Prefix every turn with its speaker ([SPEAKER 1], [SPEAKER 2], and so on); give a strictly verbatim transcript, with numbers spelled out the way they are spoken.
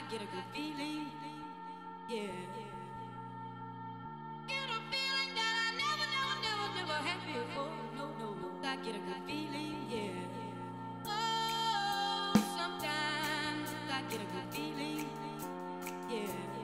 [SPEAKER 1] get a good feeling, yeah. Get a feeling that I never, never, never, never had before. No, no, no, I get a good feeling, yeah. Oh, sometimes I get a good feeling, yeah.